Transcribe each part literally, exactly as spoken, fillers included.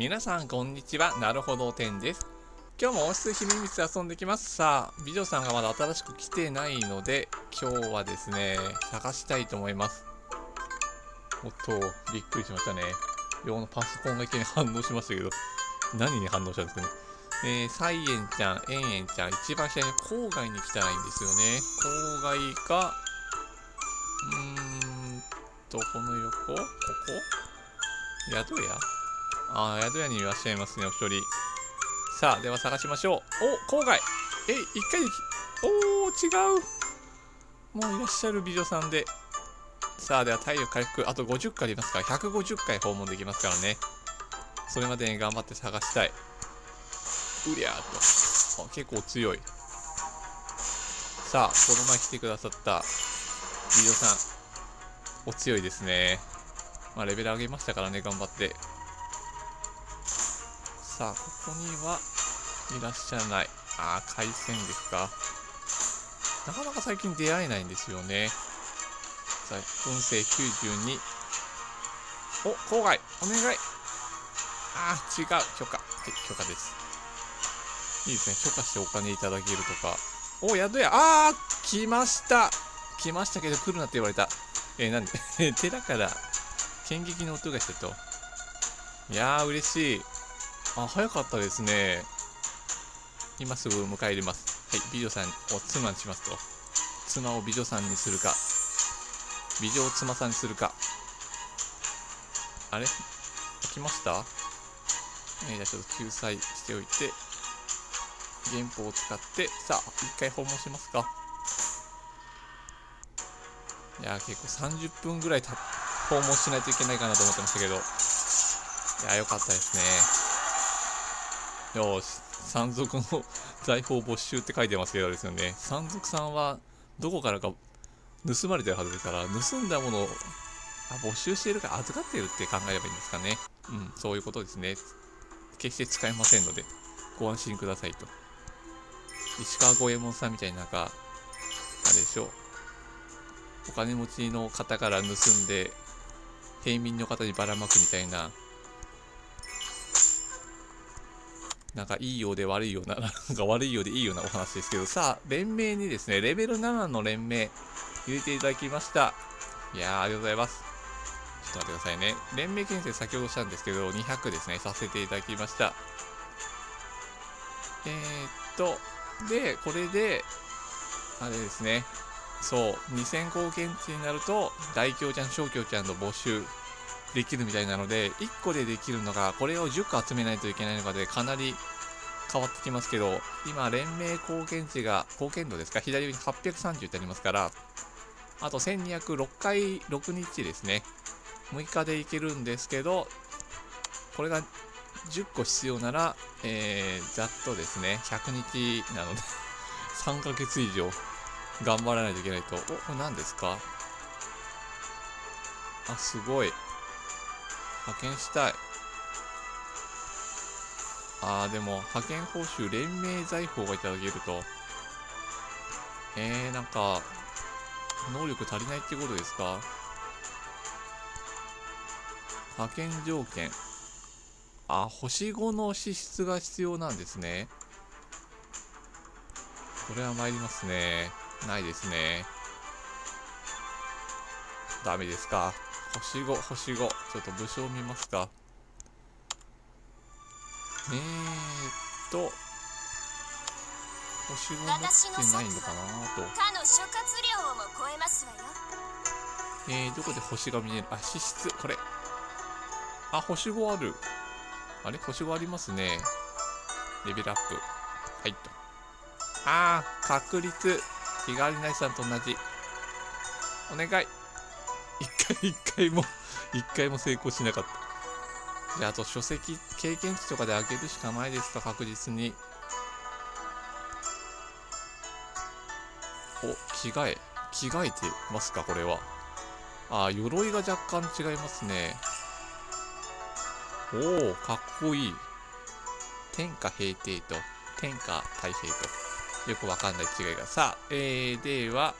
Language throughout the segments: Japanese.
皆さんこんにちは。なるほどてんです。今日も温室秘密で遊んできます。さあ、美女さんがまだ新しく来てないので、今日はですね、探したいと思います。おっと、びっくりしましたね。用のパソコンがいきなり反応しましたけど、何に反応したんですかね。えー、サイエンちゃん、エンエンちゃん、一番下に郊外に来たらいいんですよね。郊外か、うーんと、この横ここ宿屋ああ、宿屋にいらっしゃいますね、お一人。さあ、では探しましょう。お、郊外え、一回でき、おー、違うもういらっしゃる美女さんで。さあ、では体力回復、あとごじゅっかいありますから、ひゃくごじゅっかい訪問できますからね。それまでに頑張って探したい。うりゃーっと。あ、結構強い。さあ、この前来てくださった美女さん、お強いですね。まあ、レベル上げましたからね、頑張って。さあ、ここにはいらっしゃらない。ああ、回線ですか。なかなか最近出会えないんですよね。さあ、運勢きゅうじゅうに。お、郊外、お願い。ああ、違う。許可。はい、許可です。いいですね。許可してお金いただけるとか。お、宿屋。ああ、来ました。来ましたけど来るなって言われた。えー、なんで寺から剣撃の音がしたと。いやー、嬉しい。あ、早かったですね。今すぐ迎え入れます。はい、美女さんを妻にしますと。妻を美女さんにするか、美女を妻さんにするか。あれ来ました。えー、じゃあちょっと救済しておいて、原稿を使って、さあ、一回訪問しますか。いやー、結構さんじゅっぷんぐらいた訪問しないといけないかなと思ってましたけど、いやー、よかったですね。よーし、山賊の財宝没収って書いてますけどですよね。山賊さんはどこからか盗まれてるはずですから、盗んだものをあ没収しているか預かっているって考えればいいんですかね。うん、そういうことですね。決して使えませんので、ご安心くださいと。石川五右衛門さんみたいになんか、あれでしょう。お金持ちの方から盗んで、平民の方にばらまくみたいな、なんかいいようで悪いような、なんか悪いようでいいようなお話ですけど、さあ、連盟にですね、レベルななの連盟、入れていただきました。いやー、ありがとうございます。ちょっと待ってくださいね。連盟建設先ほどしたんですけど、にひゃくですね、させていただきました。えー、っと、で、これで、あれですね、そう、にせん貢献値になると、大京ちゃん、小京ちゃんの募集できるみたいなので、いっこでできるのが、これをじゅっこ集めないといけないのかで、かなり変わってきますけど、今、連盟貢献値が、貢献度ですか、左上にはっぴゃくさんじゅうってありますから、あとせんにひゃくろっかい、ろくにちですね。むいかでいけるんですけど、これがじゅっこ必要なら、えー、ざっとですね、ひゃくにちなのでさんかげつ以上頑張らないといけないと。お、これ何ですか。あ、すごい。派遣したい。あー、でも、派遣報酬、連盟財宝がいただけると。えー、なんか、能力足りないってことですか。派遣条件。あ、星ごの資質が必要なんですね。これは参りますね。ないですね。ダメですか。星ご、星ご。ちょっと武将見ますか。えーっと、星ご持ってないのかなと。 かの諸葛亮をも超えますわよ。 えー、どこで星が見える。あ、資質。これ。あ、星ごある。あれ星ごありますね。レベルアップ。はいと。あー、確率。日替わりなしさんと同じ。お願い。一回、一回も、一回も成功しなかった。じゃあ、あと書籍、経験値とかで上げるしかないですか、確実に。お、着替え。着替えてますか、これは。あー、鎧が若干違いますね。おお、かっこいい。天下平定と、天下太平と。よくわかんない違いが。さあ、えー、では、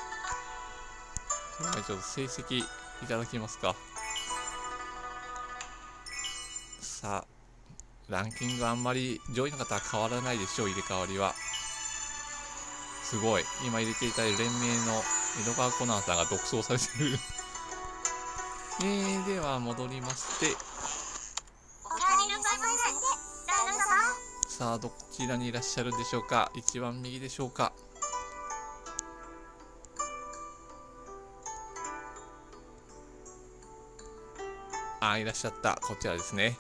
その前ちょっと成績いただきますか。さあ、 ランキングあんまり上位の方は変わらないでしょう、入れ替わりは。すごい。今入れていた連盟の江戸川コナンさんが独走されてる。えー、では戻りまして、さあ、どちらにいらっしゃるでしょうか。一番右でしょうか。あ、いらっしゃった。こちらですね。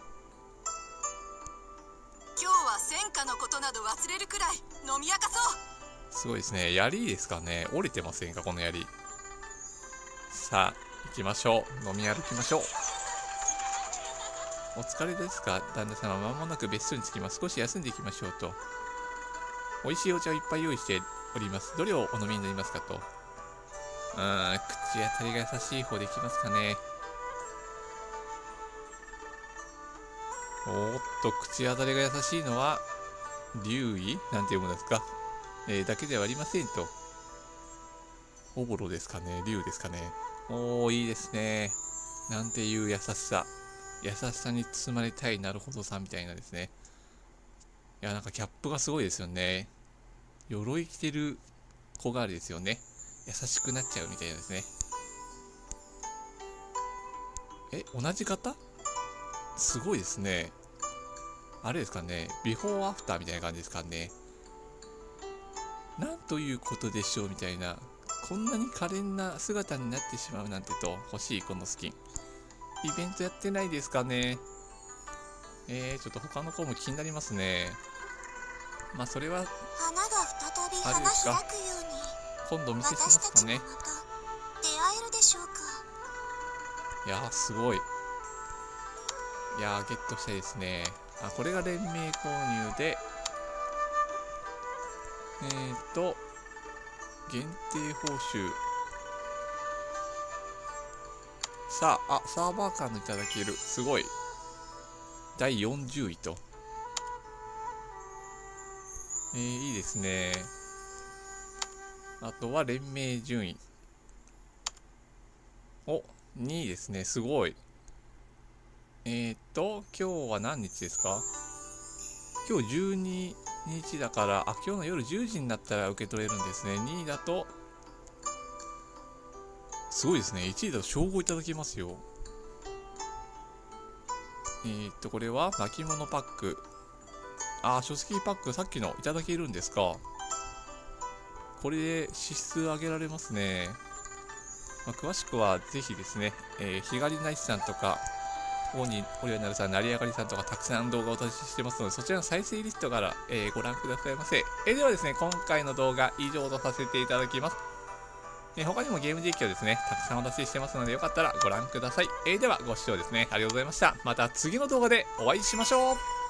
今日は戦火のことなど忘れるくらい飲み明かそう。 すごいですね。槍ですかね。折れてませんか、この槍。さあ、行きましょう。飲み歩きましょう。お疲れですか、旦那様。まもなく別荘に着きます。少し休んでいきましょうと。美味しいお茶をいっぱい用意しております。どれをお飲みになりますかと。うーん、口当たりが優しい方でいきますかね。おーっと、口当たりが優しいのは、竜医なんて読むんですか、えー、だけではありませんと。おぼろですかね、竜ですかね。おー、いいですね。なんていう優しさ。優しさに包まれたい、なるほどさんみたいなですね。いや、なんかキャップがすごいですよね。鎧着てる子があれですよね。優しくなっちゃうみたいなですね。え、同じ方？すごいですね。あれですかね。ビフォーアフターみたいな感じですかね。なんということでしょうみたいな。こんなに可憐な姿になってしまうなんてと。欲しいこのスキン。イベントやってないですかね。えー、ちょっと他の子も気になりますね。まあそれは花が再び花開くように今度お見せしますかね。 私たちもまた出会えるでしょうか。 いやーすごい。いやーゲットしたいですね。あ、これが連盟購入で、えーと限定報酬。さあ、あ、サーバーカードいただける。すごい。だいよんじゅういと。えー、いいですね。あとは連盟順位。お、にいですね。すごい。えーと、今日は何日ですか？今日じゅうににちだから、あ、今日の夜じゅうじになったら受け取れるんですね。にいだと、すごいですね。いちいだと称号いただきますよ。えーと、これは巻物パック。あー、書籍パック、さっきのいただけるんですか。これで支出上げられますね。まあ、詳しくはぜひですね、えー、ひがりなしさんとか、オニオリアナルさん、成り上がりさんとかたくさん動画をお出ししてますので、そちらの再生リストから、えー、ご覧くださいませ。えー、ではですね、今回の動画以上とさせていただきます。えー、他にもゲーム実況ですね、たくさんお出ししてますので、よかったらご覧ください。えー、ではご視聴ですね、ありがとうございました。また次の動画でお会いしましょう。